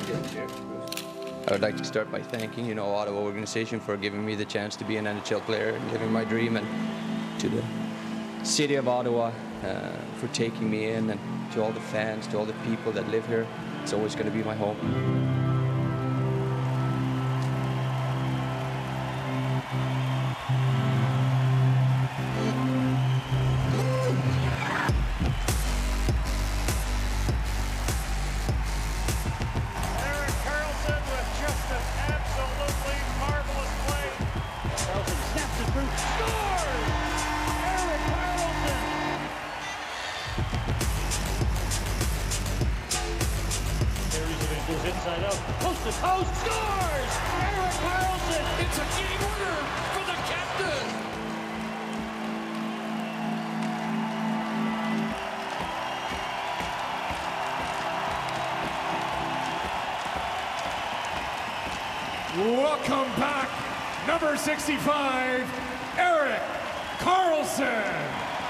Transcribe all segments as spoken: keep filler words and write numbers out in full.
I would like to start by thanking, you know, Ottawa organization for giving me the chance to be an N H L player and living my dream, and to the city of Ottawa uh, for taking me in, and to all the fans, to all the people that live here. It's always going to be my home. Erik Karlsson with just an absolutely marvelous play. Karlsson snaps it through, scores! Erik Karlsson! Carries it in, goes inside out, coast to coast, scores! Erik Karlsson! It's a game winner for the captain! Welcome back, number sixty-five, Erik Karlsson.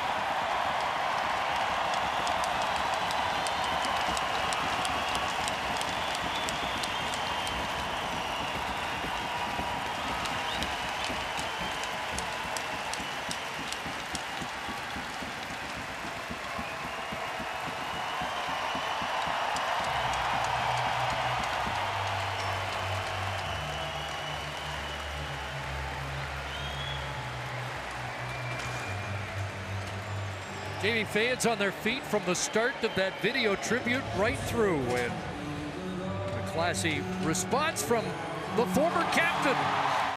Jamie, fans on their feet from the start of that video tribute right through, and a classy response from the former captain.